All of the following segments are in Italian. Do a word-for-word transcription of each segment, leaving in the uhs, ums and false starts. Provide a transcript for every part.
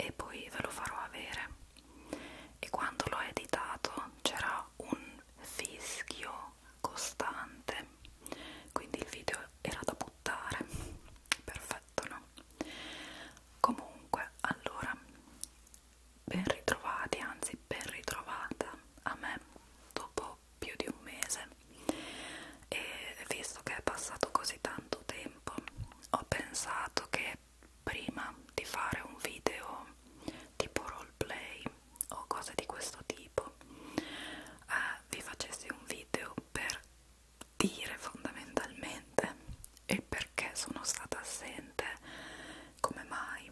e poi ve lo farò avere. E quando l'ho editato c'era un fischio costante, quindi il video era da buttare. Perfetto, no? Comunque, allora, ben ritrovati, anzi ben ritrovata a me dopo più di un mese. E visto che è passato così tanto tempo, ho pensato che prima di fare un video tipo roleplay o cose di questo tipo, eh, vi facessi un video per dire fondamentalmente il perché sono stata assente, come mai.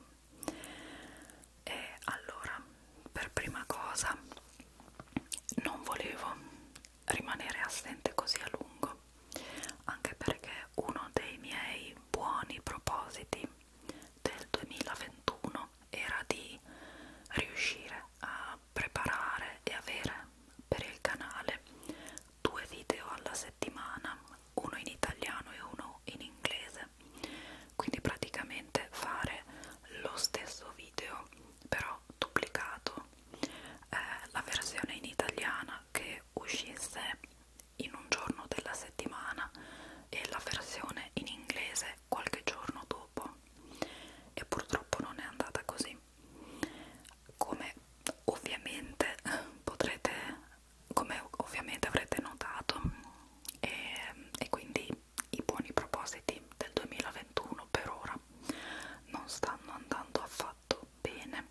E allora, per prima cosa, non volevo rimanere assente così a lungo, anche perché uno dei miei buoni propositi del duemilaventuno era di riuscire a preparare e avere per il canale due video alla settimana, uno in italiano e uno in inglese, quindi praticamente fare lo stesso video però duplicato, eh, la versione in italiana che uscisse in un giorno della settimana e la versione in inglese qualche giorno dopo, e purtroppo non è andata così, come ovviamente potrete, come ovviamente avrete notato, e, e quindi i buoni propositi del duemilaventuno per ora non stanno andando affatto bene.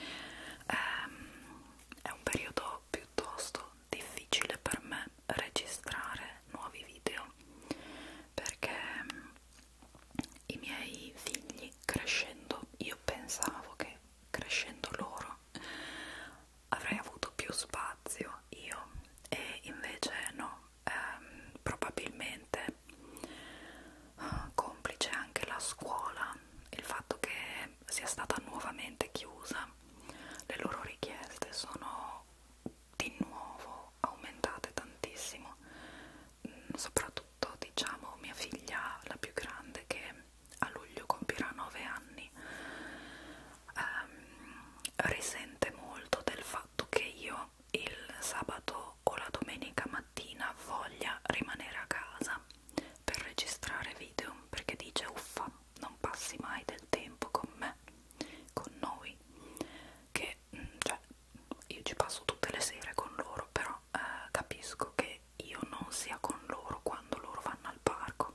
ehm, è un periodo piuttosto difficile per me registrare nuovi video, perché i miei figli crescendo, io pensavo che crescendo loro avrei avuto più spazio io, e invece no. Ehm, probabilmente, complice anche la scuola, il fatto che sia stata nuovamente chiusa, le loro richieste sono di nuovo aumentate tantissimo. Mm, soprattutto, diciamo, mia figlia, la più grande, che a luglio compirà nove anni, ehm, risente molto del fatto che io il sabato o la domenica mattina voglia rimanere a casa per registrare video, perché dice uffa, non passi mai del tempo con me, con noi, che mm, cioè io ci passo tutte le sere con loro, però eh, capisco che io non sia con loro quando loro vanno al parco,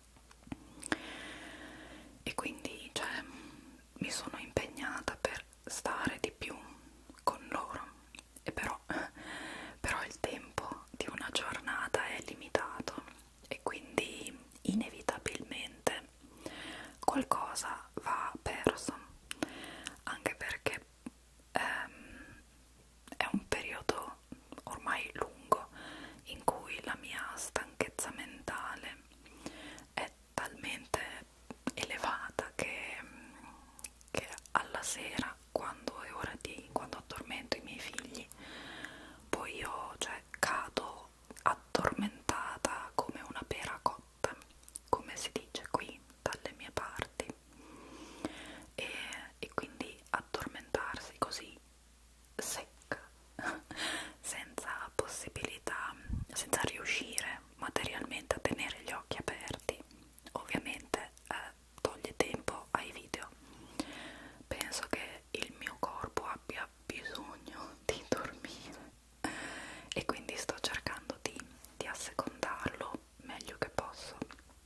e quindi cioè mi sono impegnata per stare di più con loro, e però però il tempo di una giornata è limitato e quindi inevitabilmente qualcosa va perso, anche perché ehm, è un periodo ormai lungo in cui la mia stanchezza mentale è talmente elevata che, che alla sera, quando è ora di, quando addormento i miei figli, poi io cioè cado addormentata come una pera cotta, come si dice qui dalle mie parti, e, e quindi addormentarsi così secca senza possibilità, senza riuscire materialmente a tenere gli occhi aperti, ovviamente eh, toglie tempo ai video. Penso che il mio corpo abbia bisogno di dormire e quindi sto cercando di, di assecondarlo meglio che posso.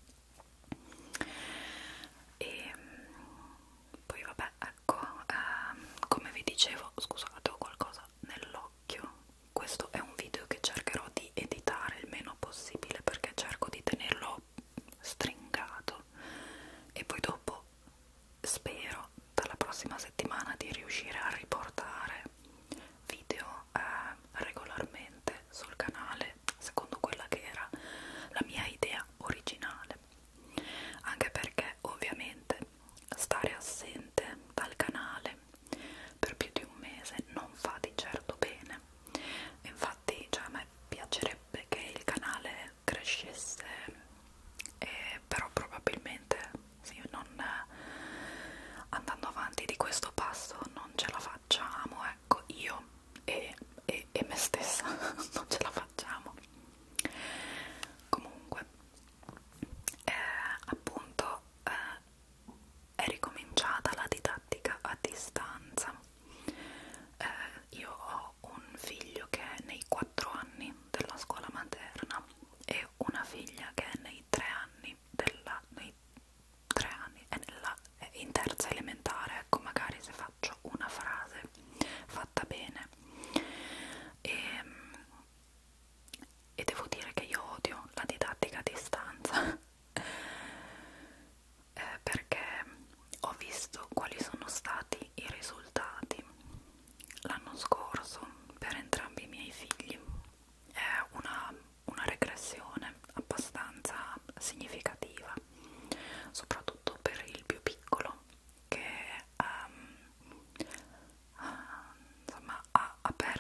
E poi vabbè, ecco, ehm, come vi dicevo, scusate, ho qualcosa nell'occhio. Questo è un video che cercherò di editare il meno possibile, perché cerco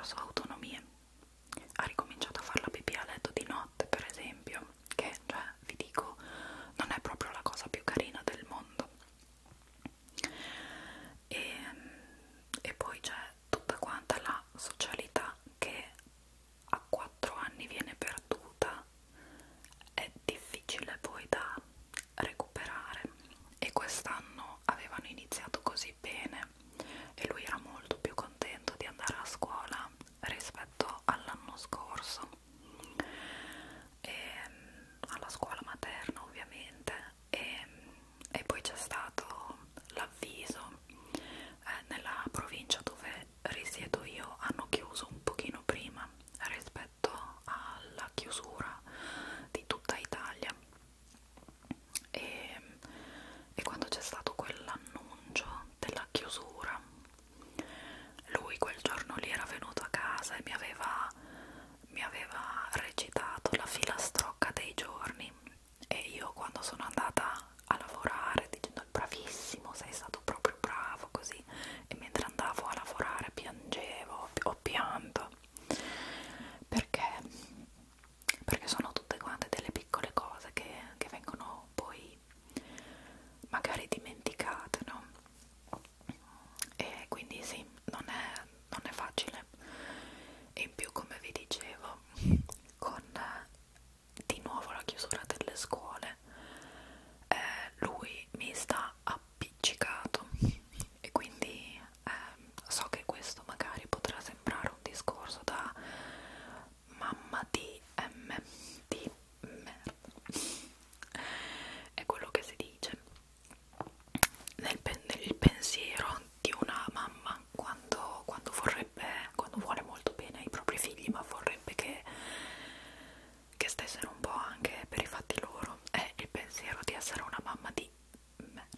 perso autonomie, ha ricominciato a fare la pipì a letto di notte, per esempio, che, cioè, vi dico, non è proprio la cosa più carina del mondo. E, e poi c'è tutta quanta la socialità che a quattro anni viene perduta, è difficile poi da recuperare, e quest'anno avevano iniziato così bene e lui era molto più contento di andare a scuola rispetto all'anno scorso, e, alla scuola materna ovviamente, e, e poi c'è stato l'avviso, eh, nella provincia dove risiedo io hanno chiuso un pochino prima rispetto alla chiusura di tutta Italia, e, e quando c'è stato quell'annuncio della chiusura, lui quel giorno lì era venuto a casa e mi aveva, mi aveva recitato la filastrocca dei giorni, e io quando sono andata a lavorare dicendo bravissimo, sei stato proprio bravo, così, e mentre andavo a lavorare piangevo, ho pianto, perché perché sono tutte quante delle piccole cose che, che vengono poi magari dimenticate, no? E quindi sì, non è, non è facile. E in più, come vi dicevo, con eh, di nuovo la chiusura delle scuole, eh, lui mi sta appiccicato, e quindi eh, so che questo magari potrà sembrare un discorso da mamma di M, di merda, è quello che si dice nel, pen nel pensiero di una mamma quando, quando vorrebbe, quando vuole molto bene ai propri figli, ma vorrebbe che, che stessero un po' anche per i fatti loro. È il pensiero di essere una mamma di merda.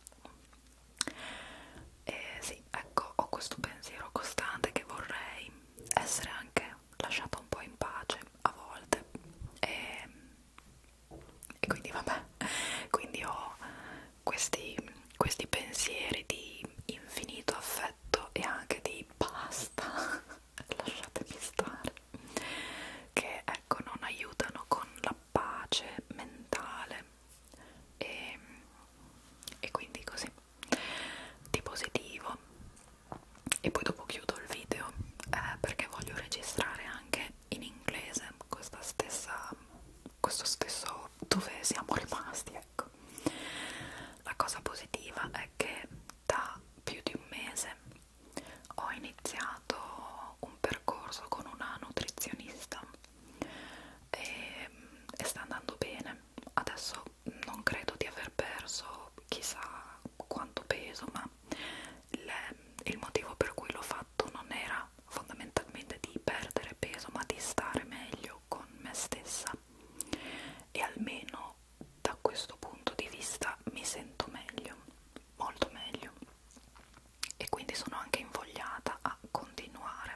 E sì, ecco, ho questo pensiero costante che vorrei essere anche lasciata un po' in pace a volte, e, e quindi vabbè, quindi ho questi, questi pensieri di infinito affetto e anche di basta, lasciatemi stare, che ecco non aiutano con la pace mentale, e, e quindi così, di positivo. E poi dopo chiudo il video, eh, perché voglio registrare anche in inglese questa stessa, questo stesso dove siamo rimasti, ecco. La cosa positiva è che da più di un mese ho iniziato un percorso con una nutrizionista, e, e sta andando bene. Adesso non credo di aver perso chissà quanto peso, ma le, il motivo per cui l'ho fatto non era fondamentalmente di perdere peso, ma di stare meglio con me stessa, e almeno da questo punto di vista mi sento meglio, molto meglio, e quindi sono anche invogliata a continuare.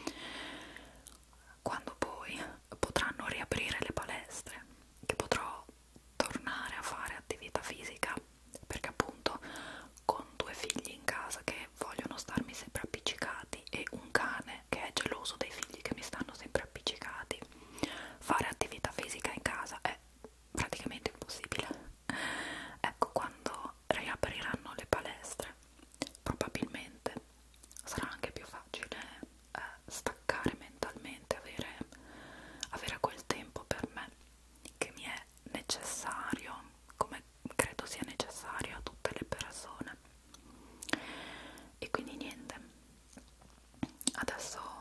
Quando poi potranno riaprire le palestre, che potrò tornare a fare attività fisica, perché appunto con due figli in casa che vogliono starmi sempre appiccicati e un cane che è geloso dei figli che mi stanno sempre appiccicati, fare attività fisica in casa è praticamente impossibile. Ecco, quando riapriranno le palestre probabilmente sarà anche più facile eh, staccare mentalmente, avere, avere quel tempo per me che mi è necessario, come credo sia necessario a tutte le persone. E quindi niente, adesso